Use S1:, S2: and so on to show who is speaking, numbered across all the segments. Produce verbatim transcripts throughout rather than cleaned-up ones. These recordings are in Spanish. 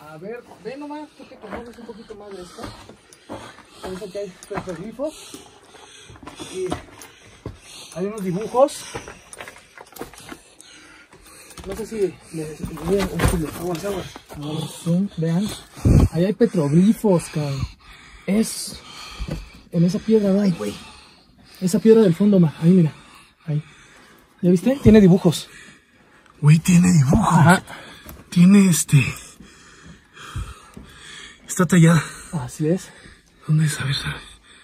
S1: A ver, ve nomás, tú que conoces un poquito más de esto. Parece que hay petroglifos. Y hay unos dibujos. No sé si les vean un poco. Aguas, aguas. Zoom, vean. Ahí hay petroglifos, cabrón. Es en esa piedra, vean. Güey. Esa piedra del fondo, ma. Ahí, mira. Ahí. ¿Ya viste? Tiene dibujos.
S2: Güey, tiene dibujos.
S1: Ajá.
S2: Tiene este. Está tallada.
S1: Así es.
S2: ¿Dónde es? A ver, ¿sabes?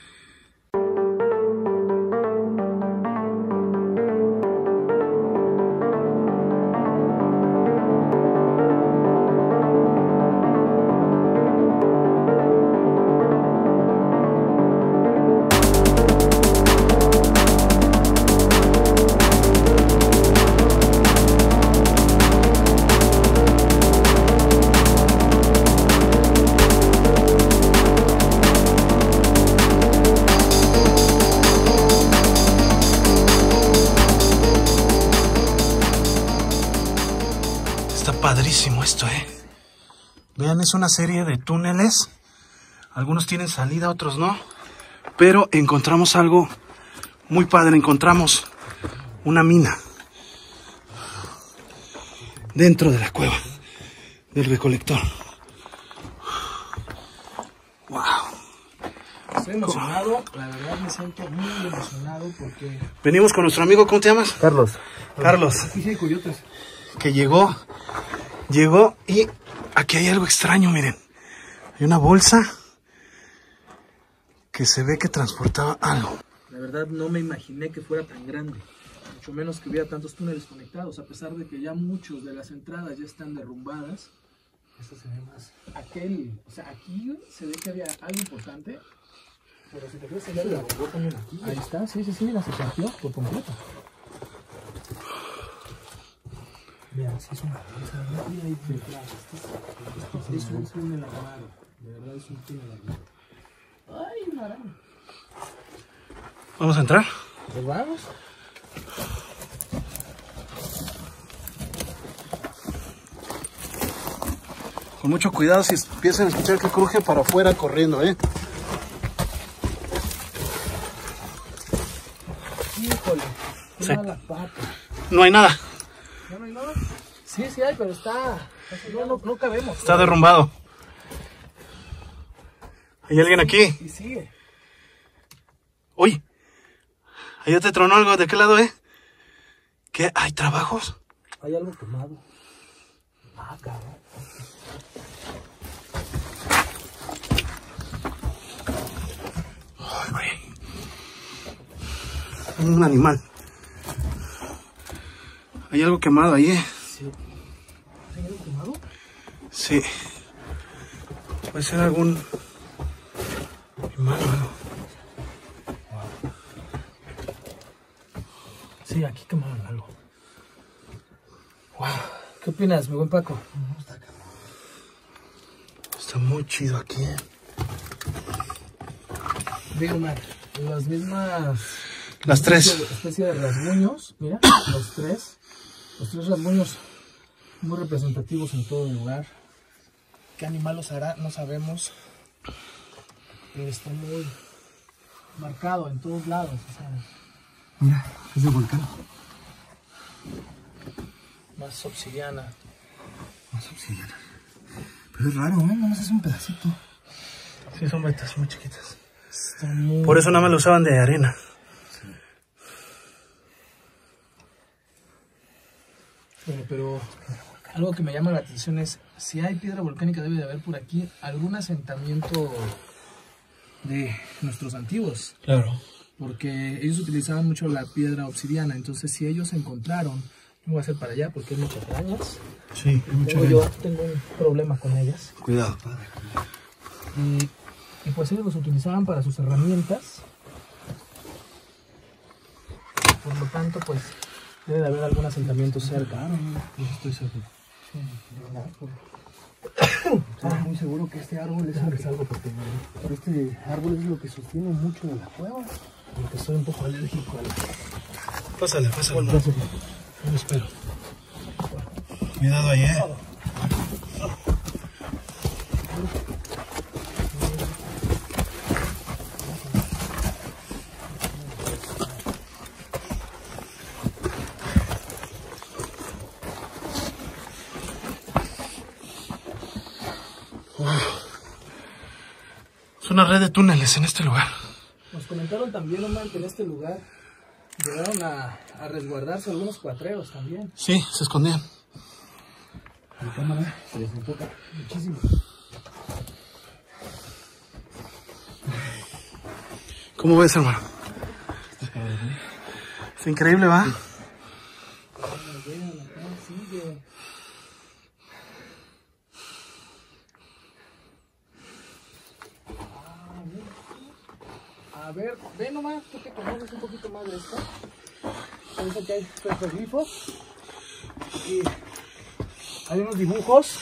S2: Padrísimo esto, eh. Vean, es una serie de túneles. Algunos tienen salida, otros no. Pero encontramos algo muy padre. Encontramos una mina dentro de la cueva del recolector. Wow.
S1: Estoy emocionado, la verdad me siento muy emocionado porque...
S2: Venimos con nuestro amigo, ¿cómo te llamas?
S1: Carlos.
S2: Carlos.
S1: Aquí sí hay coyotes.
S2: Que llegó, llegó y aquí hay algo extraño, miren. Hay una bolsa que se ve que transportaba algo.
S1: La verdad no me imaginé que fuera tan grande, mucho menos que hubiera tantos túneles conectados, a pesar de que ya muchos de las entradas ya están derrumbadas. Esto se ve más. Aquel, o sea, aquí se ve que había algo importante, pero si te fijas ya la derrumbó también aquí. Ahí está, sí, sí, sí, mira, se partió por completo. Vean, si es una bolsa, mira ahí detrás. Es un túnel armado, de verdad es un túnel armado. Ay, una araña.
S2: ¿Vamos a entrar?
S1: Pues vamos.
S2: Con mucho cuidado si empiezan a escuchar que cruje para afuera corriendo, ¿eh?
S1: Híjole, qué
S2: Sí.
S1: mala pata.
S2: No hay nada.
S1: ¿No, no hay nada? Sí, sí hay, pero está... No, no, no cabemos.
S2: Está derrumbado. ¿Hay alguien aquí?
S1: Y sigue.
S2: Uy. Allá te tronó algo. ¿De qué lado, eh? ¿Qué? ¿Hay trabajos?
S1: Hay algo quemado. Ah, cabrón.
S2: Ay, güey. Un animal. Hay algo quemado ahí, eh.
S1: Sí. ¿Hay algo quemado?
S2: Sí. Puede ser algún animal o algo.
S1: Sí, aquí quemaron algo. Wow. ¿Qué opinas, mi buen Paco?
S2: No, está acá. Está muy chido aquí, eh.
S1: Digo, man, las mismas...
S2: Las tres.
S1: Especie de, especie de rasguños, mira, los tres. Los tres rasguños muy representativos en todo el lugar. ¿Qué animal los hará? No sabemos. Pero está muy marcado en todos lados. O sea,
S2: Mira, es de volcán.
S1: más obsidiana.
S2: Más obsidiana. Pero es raro, ¿eh? Nada más es un pedacito.
S1: Sí, son vetas muy chiquitas. Está muy...
S2: Por eso nada más lo usaban de arena.
S1: Bueno, pero algo que me llama la atención es, si hay piedra volcánica debe de haber por aquí algún asentamiento de nuestros antiguos.
S2: Claro.
S1: Porque ellos utilizaban mucho la piedra obsidiana, entonces si ellos encontraron, no voy a hacer para allá porque hay muchas arañas.
S2: Sí, hay mucha
S1: Tengo, yo
S2: araña.
S1: tengo un problema con ellas.
S2: Cuidado, padre.
S1: Y, y pues ellos los utilizaban para sus herramientas. Por lo tanto, pues debe de haber algún asentamiento cerca.
S2: Yo estoy seguro.
S1: Sí, estoy muy seguro que este árbol es, que, algo porque este árbol es lo que sostiene mucho de la cueva. Porque estoy un poco alérgico a la...
S2: Pásale, pásale.
S1: Bueno, gracias. Yo espero.
S2: Cuidado ahí, eh. una red de túneles en este lugar.
S1: Nos comentaron también, Omar, que en este lugar llegaron a, a resguardarse algunos cuatreros también.
S2: Sí, se escondían.
S1: La cámara se desenfoca muchísimo.
S2: ¿Cómo ves, hermano? Es increíble, ¿va?
S1: A ver, ven nomás, tú que conoces un poquito más de esto. Parece que hay petroglifos. Y hay unos dibujos.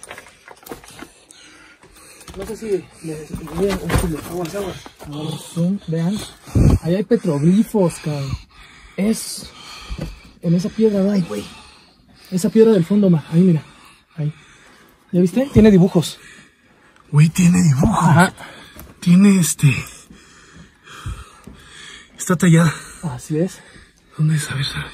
S1: No sé si les vean un poquito. Aguas, aguas. Zoom, vean. Ahí hay petroglifos, cabrón. Es en esa piedra, ¿verdad? Güey. Esa piedra del fondo, ma. Ahí, mira. Ahí. ¿Ya viste? Tiene dibujos.
S2: Güey, tiene dibujos.
S1: Ajá.
S2: Tiene este. Está tallada.
S1: Así es.
S2: ¿Dónde es? A ver, ¿sabe?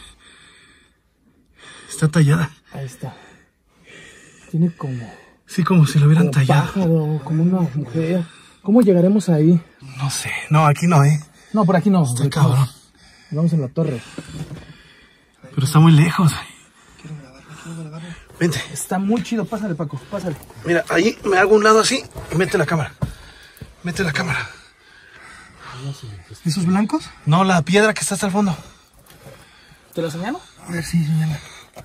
S2: Está tallada.
S1: Ahí está. Tiene como.
S2: Sí, como si lo hubieran
S1: Como
S2: tallado.
S1: pájaro, como una mujer. ¿Cómo llegaremos ahí?
S2: No sé. No, aquí no, ¿eh?
S1: No, por aquí no.
S2: Está
S1: por aquí
S2: cabrón.
S1: no. Vamos en la torre.
S2: Pero está muy lejos.
S3: Quiero grabarlo, quiero grabarlo.
S2: Vente.
S1: Está muy chido. Pásale, Paco. Pásale.
S2: Mira, ahí me hago un lado así y mete la cámara. Mete la cámara.
S3: ¿Esos blancos?
S2: No, la piedra que está hasta el fondo.
S1: ¿Te la señalo?
S3: A ver, sí, señala.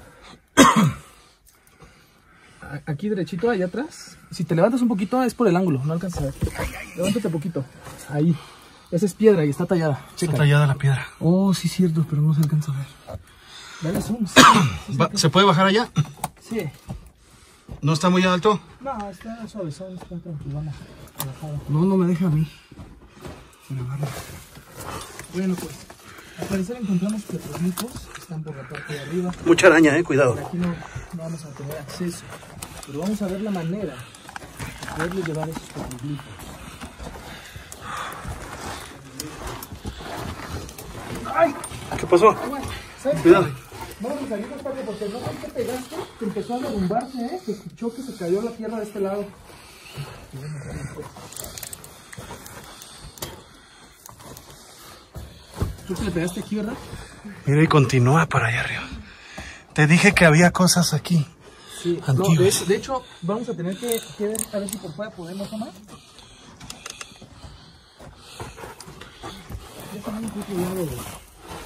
S1: Aquí derechito, allá atrás. Si te levantas un poquito es por el ángulo. No alcanzas a ver. Levántate poquito. Ahí. Esa es piedra y está tallada.
S2: Está
S1: Checa.
S2: tallada la piedra.
S3: Oh, sí, cierto, pero no se alcanza a ver.
S1: Dale zoom. Sí, sí,
S2: Va- ¿Se puede bajar allá?
S1: sí.
S2: ¿No está muy alto?
S1: No, está suave, suave, está tranquilona. Relajado.
S3: No, no me deja a mí grabarlo.
S1: Bueno, pues. Al parecer encontramos petroglifos que están por la parte de arriba.
S2: Mucha araña, eh, cuidado.
S1: Por aquí no, no vamos a tener acceso. Pero vamos a ver la manera de poderle llevar esos petroglifos. ¡Ay!
S2: ¿Qué pasó?
S1: ¿Sabes
S2: Cuidado.
S1: qué? Vamos a salir Paco, porque no sé qué pegaste, que empezó a derrumbarse, ¿eh? Se escuchó que se cayó la tierra de este lado. ¿Tú te le pegaste aquí, verdad?
S2: Mira, y continúa para allá arriba. Te dije que había cosas aquí.
S1: Sí. No,
S2: Antiguas.
S1: de, hecho, de hecho, vamos a tener que, que ver, a ver si por fuera podemos tomar. Ya también un poco de lado, güey.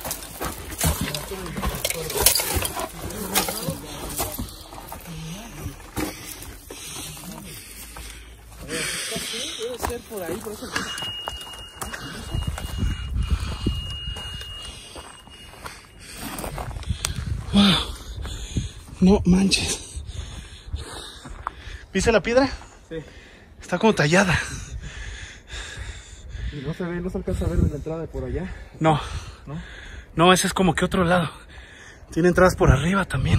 S1: Debe ser por ahí, por eso.
S2: Wow. No manches. ¿Viste la piedra?
S1: Sí.
S2: Está como tallada.
S3: Y no se ve, no se alcanza a ver de la entrada de por allá.
S2: No.
S3: ¿No?
S2: No, ese es como que otro lado. Tiene entradas por arriba también.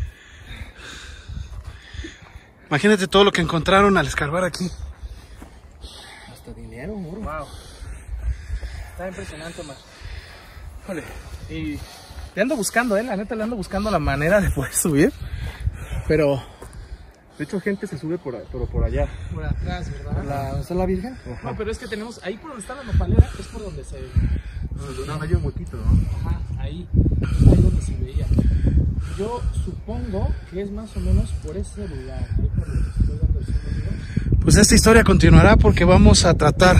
S2: Imagínate todo lo que encontraron al escarbar aquí.
S3: Hasta dinero, moro.
S1: Wow. Está impresionante, Omar. Híjole. Y le ando buscando, eh, la neta le ando buscando la manera de poder subir. Pero
S3: De hecho, gente se sube por, por, por allá.
S1: por atrás, ¿verdad?
S3: La, ¿Dónde está la Virgen?
S1: No, pero es que tenemos, ahí por donde está la nopalera, es por donde se...
S3: No, no hay un huequito, ¿no?
S1: Ajá, ahí. Ahí donde se veía. Yo supongo que es más o menos por ese lugar. Ahí por donde estoy dando el zoom.
S2: Pues esta historia continuará porque vamos a tratar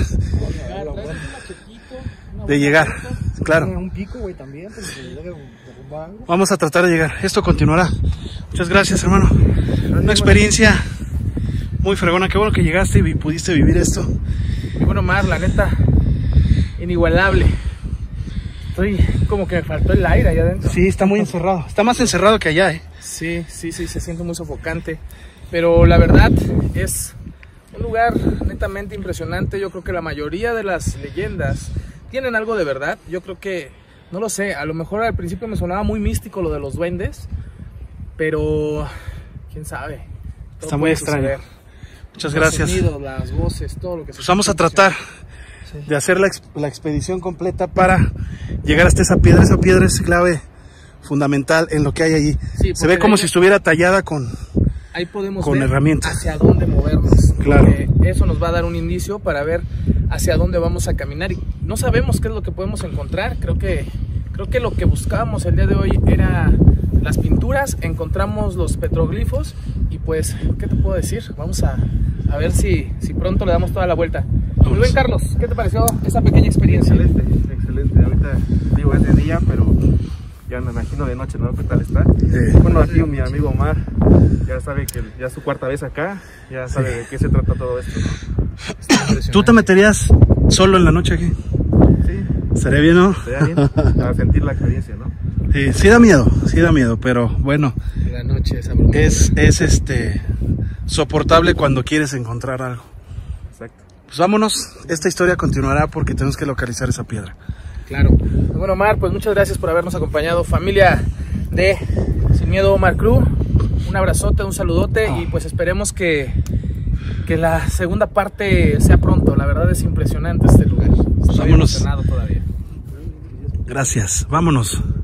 S2: de llegar. Claro.
S3: Un pico, güey, también, pero se llega a derrumbar algo.
S2: Vamos a tratar de llegar. Esto continuará. Muchas gracias, hermano. Una experiencia muy fregona. Qué bueno que llegaste y pudiste vivir esto.
S1: Y bueno, Mar, la neta, inigualable. Estoy como que me faltó el aire allá adentro.
S2: Sí, está muy encerrado. Está más encerrado que allá, ¿eh?
S1: Sí, sí, sí, se siente muy sofocante. Pero la verdad es un lugar netamente impresionante. Yo creo que la mayoría de las leyendas tienen algo de verdad. Yo creo que, no lo sé, a lo mejor al principio me sonaba muy místico lo de los duendes. Pero, quién sabe. Todo
S2: Está muy
S1: puede
S2: extraño.
S1: suceder.
S2: Muchas
S1: Los
S2: gracias.
S1: sonidos, las voces, todo lo que se
S2: Pues vamos a
S1: escucha.
S2: tratar de hacer la, ex- la expedición completa para llegar hasta esa piedra. Esa piedra es clave fundamental en lo que hay allí.
S1: Sí,
S2: Se ve
S1: porque
S2: como
S1: de
S2: si
S1: ahí-
S2: estuviera tallada con,
S1: ahí podemos
S2: con
S1: ver
S2: herramientas.
S1: hacia dónde movernos.
S2: Claro.
S1: Eh, eso nos va a dar un indicio para ver hacia dónde vamos a caminar. Y no sabemos qué es lo que podemos encontrar. Creo que, creo que lo que buscábamos el día de hoy era las pinturas, encontramos los petroglifos y pues, ¿qué te puedo decir? Vamos a, a ver si, si pronto le damos toda la vuelta. Muy bien, Carlos, ¿qué te pareció esa pequeña experiencia?
S3: Excelente, excelente. Ahorita digo es de día, pero ya me imagino de noche, ¿no? ¿Qué tal está?
S2: Sí.
S3: Bueno, aquí mi amigo Omar ya sabe que ya es su cuarta vez acá, ya sabe sí. de qué se trata todo esto, ¿no?
S2: ¿Tú te meterías solo en la noche aquí?
S3: Sí.
S2: ¿Estaría bien, no?
S3: Estaría bien, para sentir la experiencia, ¿no?
S2: Sí, sí da miedo, sí da miedo, pero bueno,
S1: la noche es abrumadora. Es,
S2: es este soportable cuando quieres encontrar algo.
S3: Exacto.
S2: Pues vámonos, esta historia continuará porque tenemos que localizar esa piedra.
S1: Claro. Bueno, Omar, pues muchas gracias por habernos acompañado, familia de Sin Miedo Omar Crew. Un abrazote, un saludote oh. y pues esperemos que, que la segunda parte sea pronto. La verdad es impresionante este lugar.
S2: Pues
S1: Estoy
S2: vámonos.
S1: emocionado todavía.
S2: Gracias, vámonos.